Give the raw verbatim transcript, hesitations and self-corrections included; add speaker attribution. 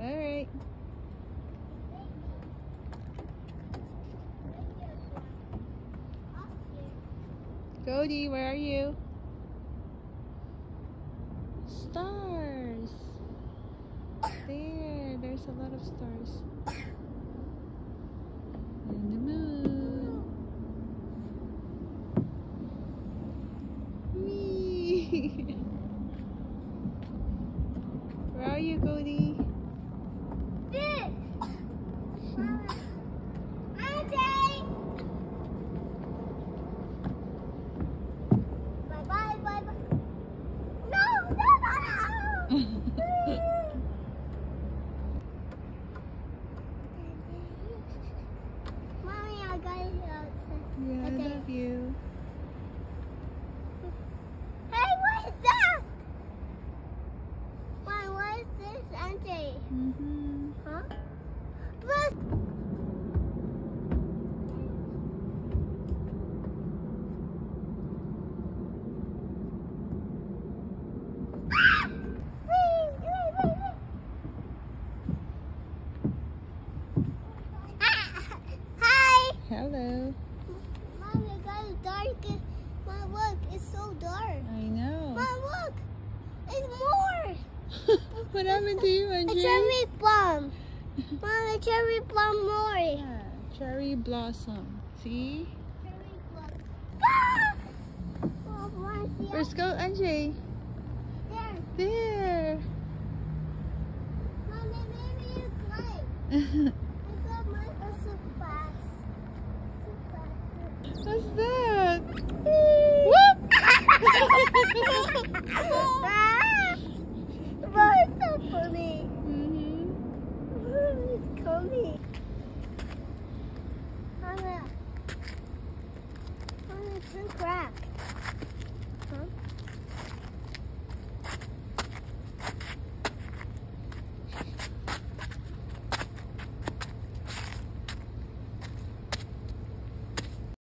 Speaker 1: Alright. Cody, where are you? Stars. There, there's a lot of stars. And the moon. Whee! Where are you, Cody?
Speaker 2: Mommy, I got it outside.
Speaker 1: Yeah, I love you.
Speaker 2: Hey, what is that? Mom, what is this, Auntie?
Speaker 1: Mm-hmm.
Speaker 2: Huh? Look!
Speaker 1: Hello.
Speaker 2: Mom, it got dark. Mom, look, it's so dark.
Speaker 1: I know.
Speaker 2: Mom, look, it's more.
Speaker 1: What happened to you,
Speaker 2: A
Speaker 1: Andre?
Speaker 2: cherry plum. Mom, a cherry plum more.
Speaker 1: Yeah, cherry blossom. See?
Speaker 2: Cherry plum. Ah! Oh, Mom, see
Speaker 1: Where's go, Andre?
Speaker 2: there.
Speaker 1: There.
Speaker 2: Mom, maybe you climb. I got my so fast.
Speaker 1: What's that?
Speaker 2: Mom, it's so funny.
Speaker 1: Mm-hmm.
Speaker 2: It's coming. Mama. Mama, it's a crack.